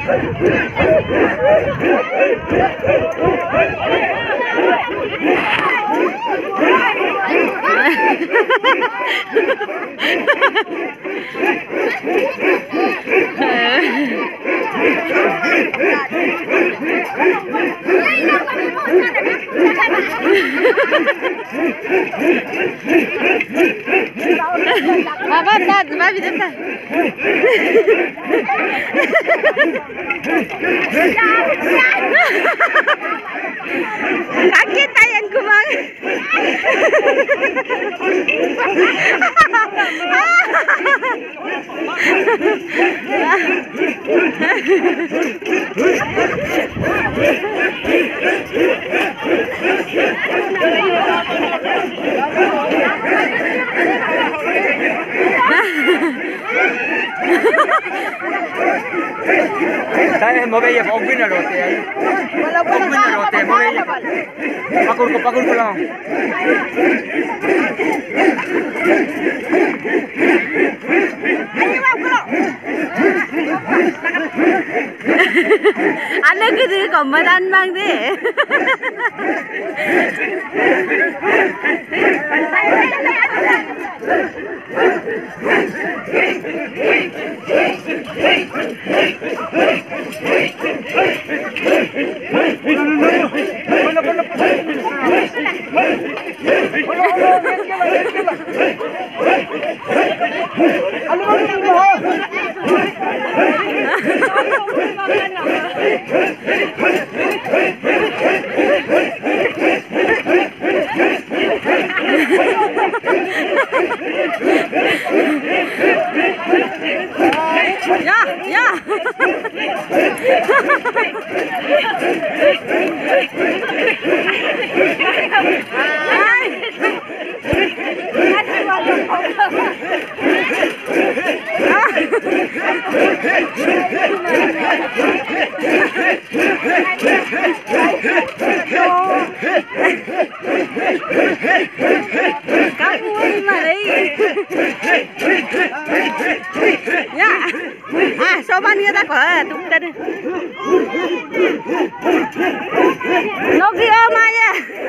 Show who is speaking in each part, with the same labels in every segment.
Speaker 1: Babi depan. Kaget tayangku bang.
Speaker 2: Saya mau bayar pokoknya na rote ay. Pokoknya na rote mau bayar. Pakur ko lang.
Speaker 1: Anak kita komedan bang deh. Ya. Soban kita kok, tuh tadi. Nogi om aja.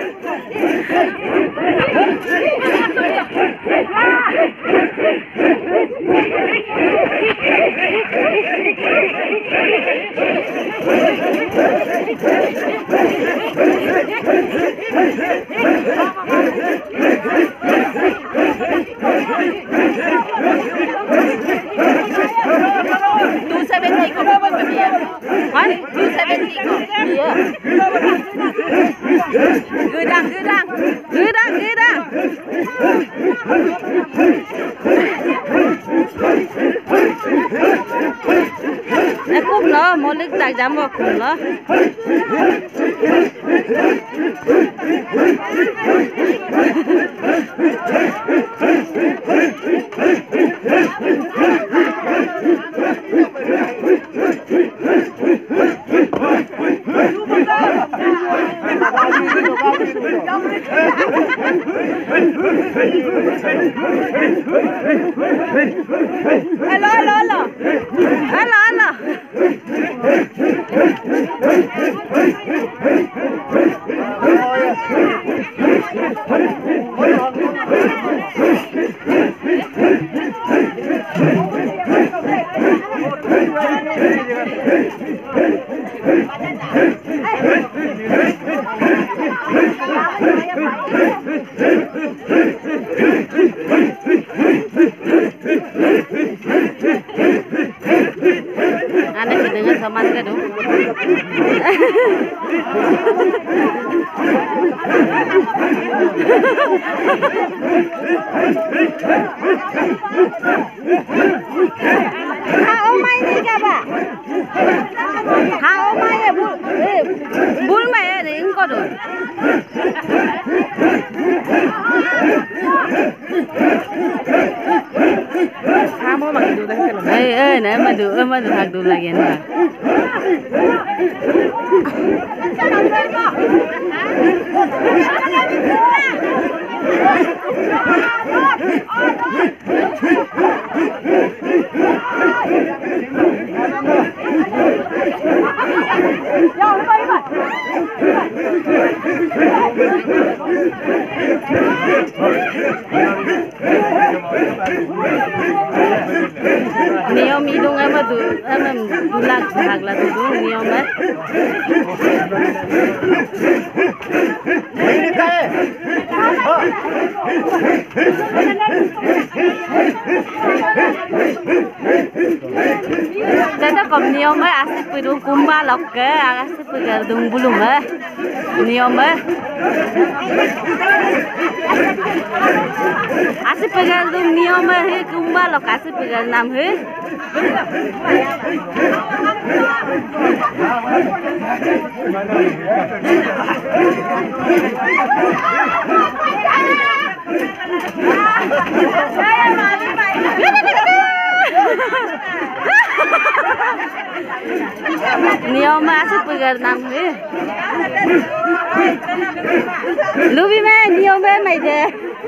Speaker 1: Gedang. Kum lo, mau lik tak jam mau kum lo. Hello. Anak kedengar sama dia dong. Omai ni apa? Omai ya bul mai ya ni engkau tu. Kamu mak itu dah kalau. Nah madu hak dulu lagi ni. Niom idung ama dulak hagla tudung niom Tata kom niom asik pidung kumba lokke asik pidung bulung niom asik pidung niom he kumba lok asik pidung nam he niom asik pidung nam he lubi me niom mai de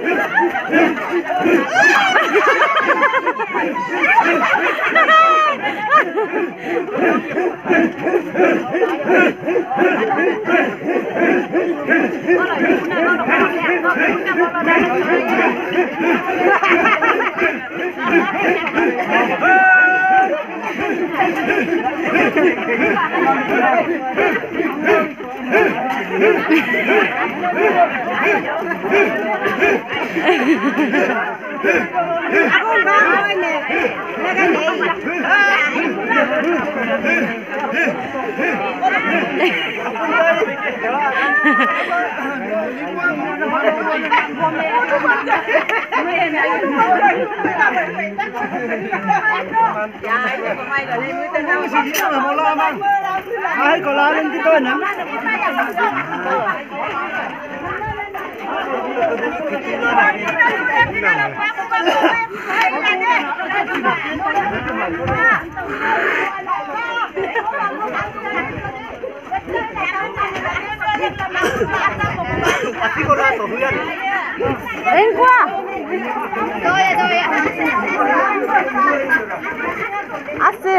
Speaker 3: ai có la lên cái tôi nè
Speaker 1: Lên qua
Speaker 4: Tôi
Speaker 1: Ase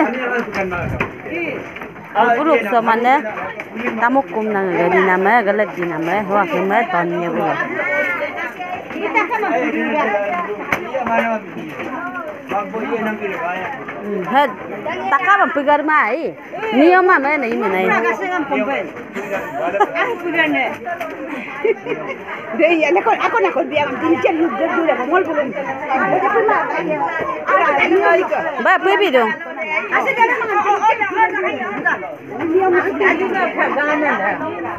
Speaker 1: Group samane tamuk kum nang gadi nama galat di nama hoa kema tonnya bu Had takam pegar mai nioma me nahi menai
Speaker 4: aku nak kau biar mungkin cendol dulu mall belum.
Speaker 1: ba pepi dong
Speaker 4: Asyik dah